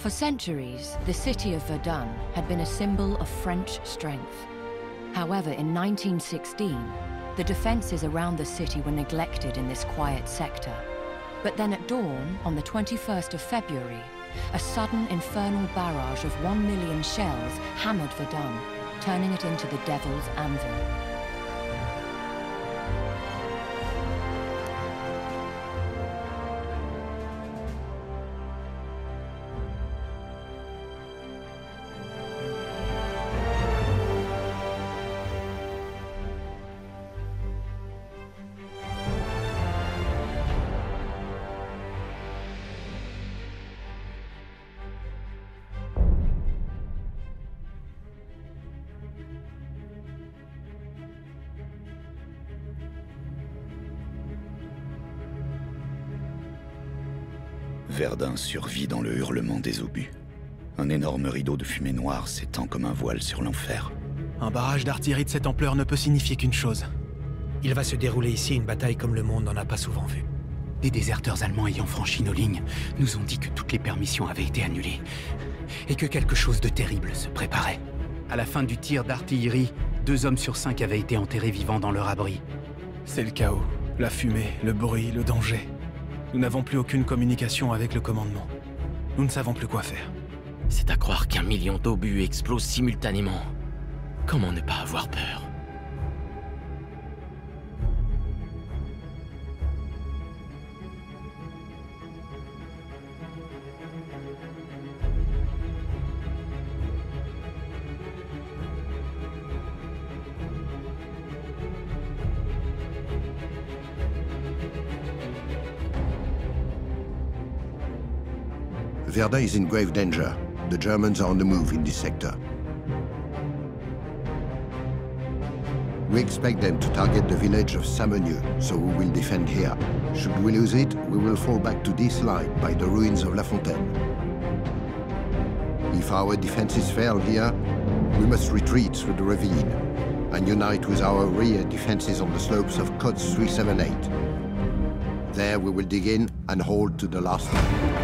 For centuries, the city of Verdun had been a symbol of French strength. However, in 1916, the defenses around the city were neglected in this quiet sector. But then at dawn, on the 21st of February, a sudden infernal barrage of 1 million shells hammered Verdun, turning it into the Devil's Anvil. Verdun survit dans le hurlement des obus. Un énorme rideau de fumée noire s'étend comme un voile sur l'enfer. Un barrage d'artillerie de cette ampleur ne peut signifier qu'une chose. Il va se dérouler ici une bataille comme le monde n'en a pas souvent vu. Des déserteurs allemands ayant franchi nos lignes nous ont dit que toutes les permissions avaient été annulées et que quelque chose de terrible se préparait. À la fin du tir d'artillerie, 2 hommes sur 5 avaient été enterrés vivants dans leur abri. C'est le chaos. La fumée, le bruit, le danger. Nous n'avons plus aucune communication avec le commandement. Nous ne savons plus quoi faire. C'est à croire qu'1 million d'obus explosent simultanément. Comment ne pas avoir peur? Verdun is in grave danger. The Germans are on the move in this sector. We expect them to target the village of Samenieu, so we will defend here. Should we lose it, we will fall back to this line by the ruins of La Fontaine. If our defenses fail here, we must retreat through the ravine and unite with our rear defenses on the slopes of Cotes 378. There we will dig in and hold to the last line.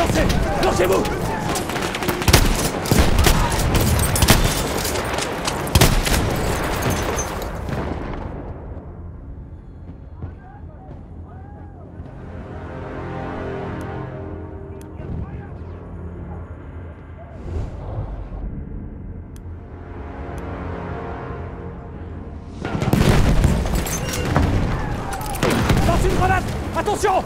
Avancez! Lancez-vous! Lance une grenade! Attention!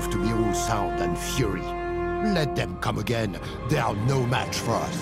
to be all sound and fury. Let them come again. They are no match for us.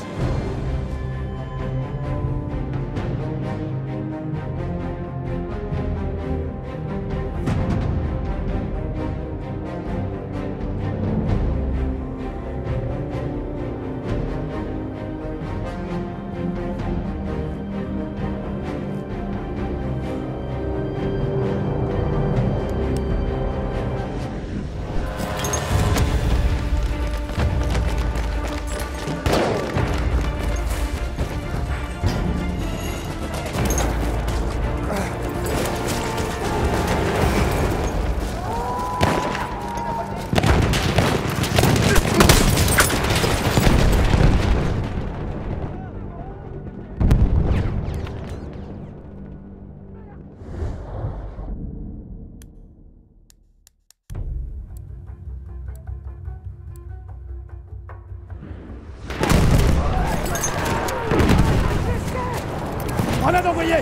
Grenade envoyée!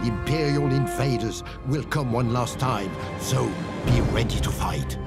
Imperial invaders will come one last time, so be ready to fight.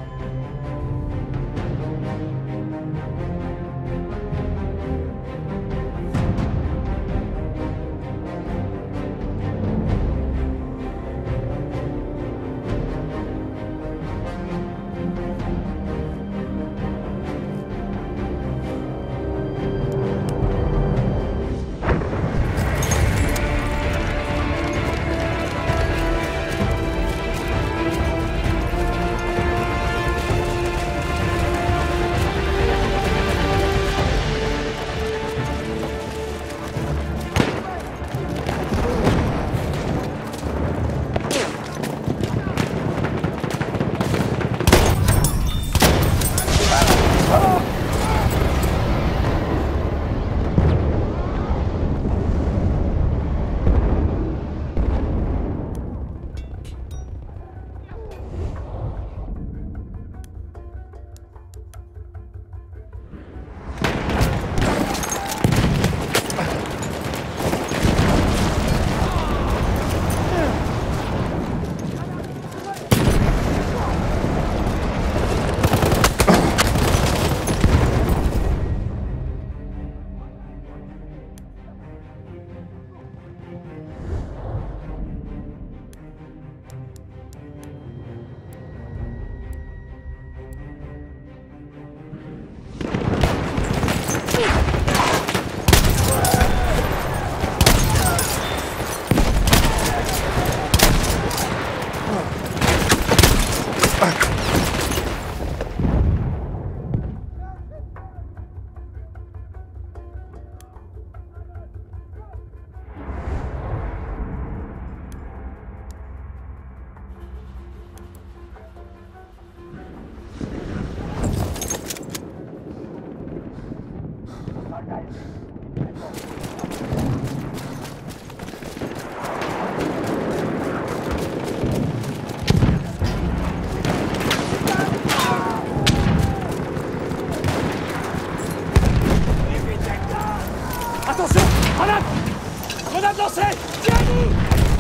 Attention! Grenade! Grenade lancée! Tiens-vous!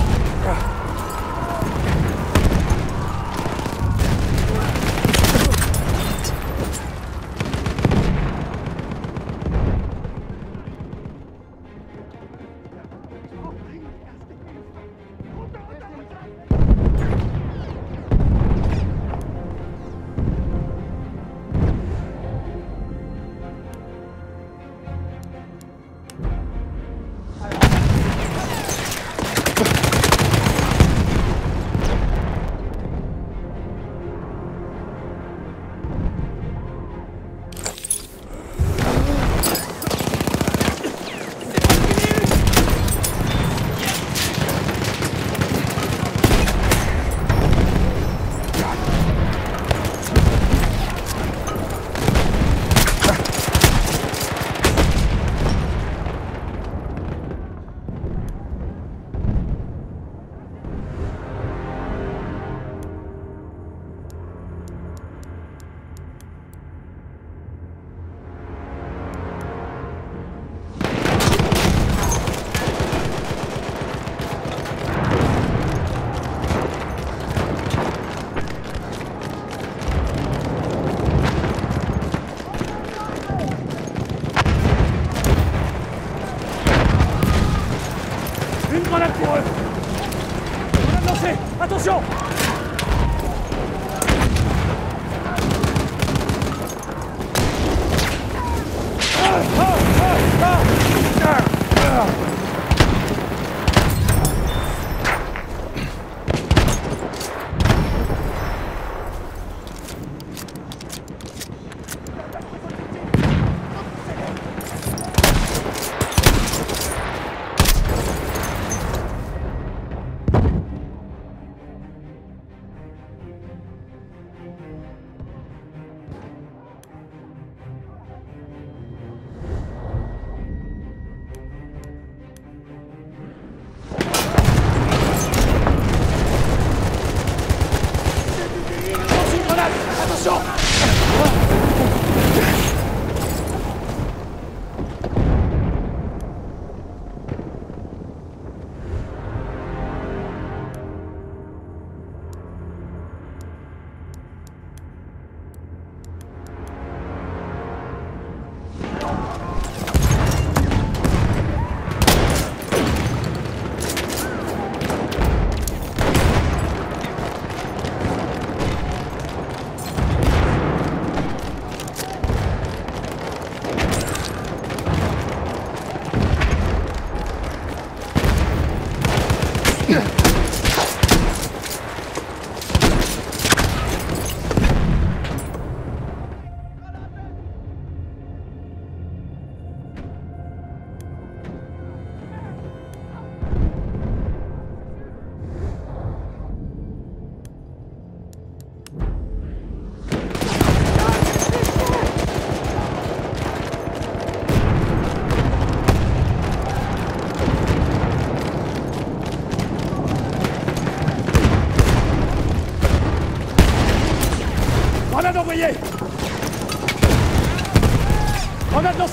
Une grenade pour eux! Grenade lancée! Attention!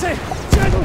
lancé! Tirez-vous!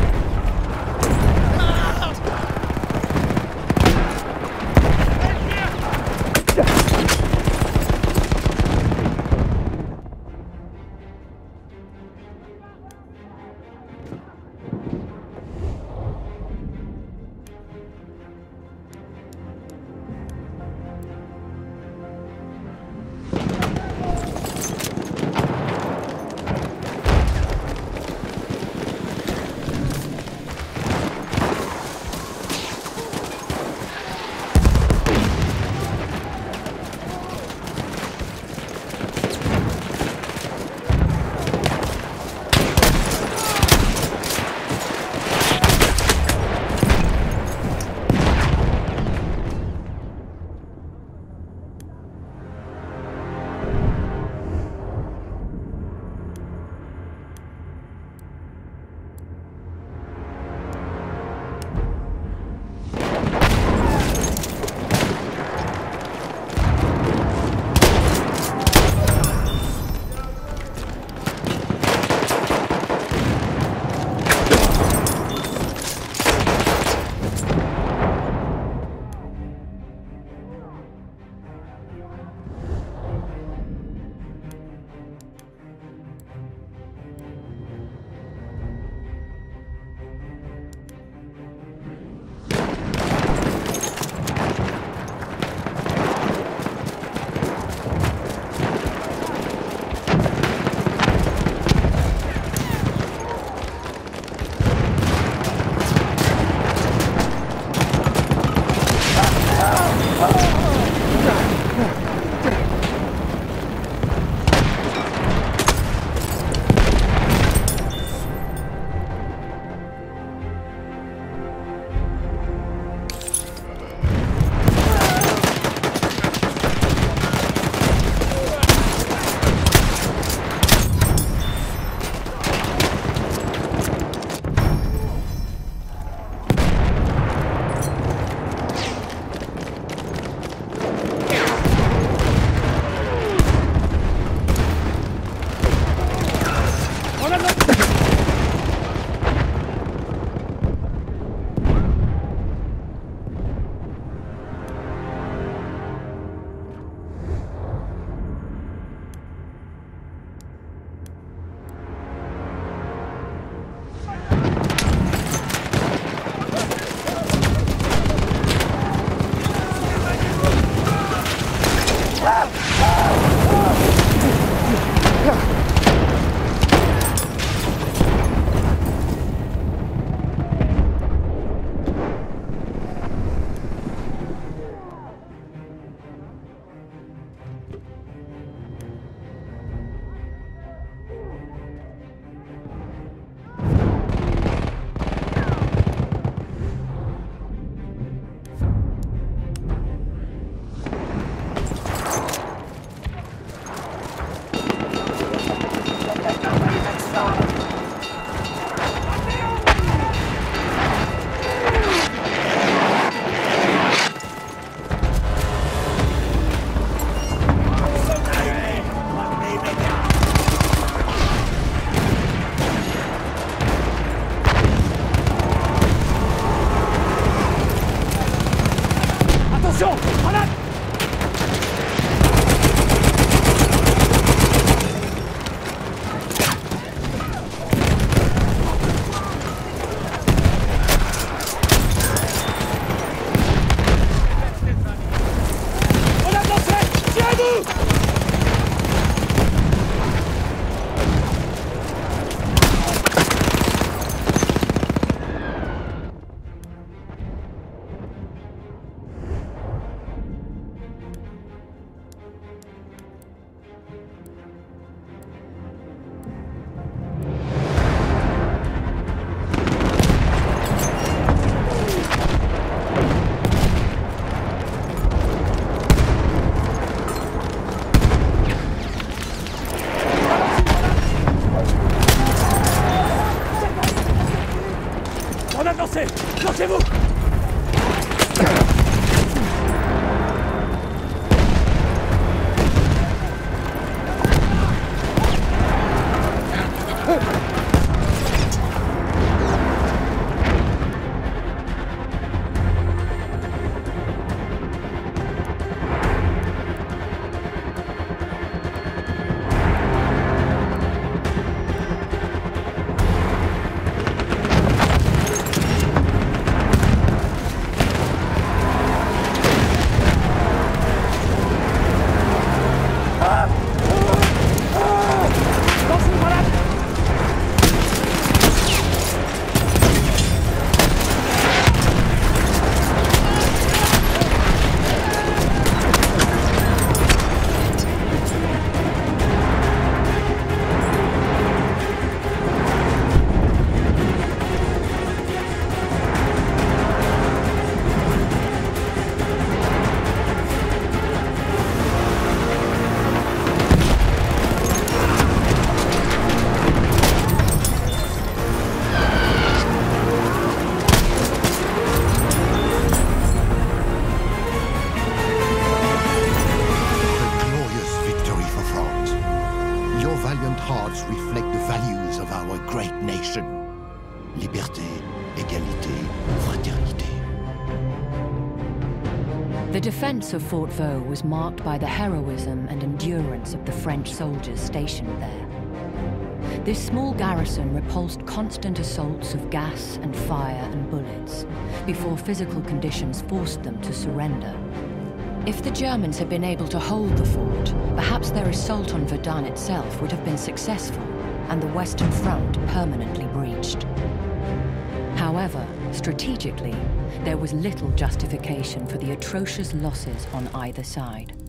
Lancez! Lancez-vous! liberté, égalité, fraternité. The defense of Fort Vaux was marked by the heroism and endurance of the French soldiers stationed there. This small garrison repulsed constant assaults of gas and fire and bullets before physical conditions forced them to surrender. If the Germans had been able to hold the fort, perhaps their assault on Verdun itself would have been successful and the Western Front permanently breached. However, strategically, there was little justification for the atrocious losses on either side.